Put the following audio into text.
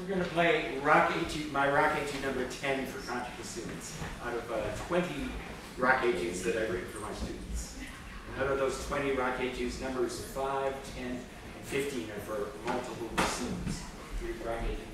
We're going to play rock etude, my rock etude number 10 for Contrabassoons, out of 20 rock etudes that I've written for my students. And out of those 20 rock etudes, numbers 5, 10, and 15 are for multiple bassoons. Rock etude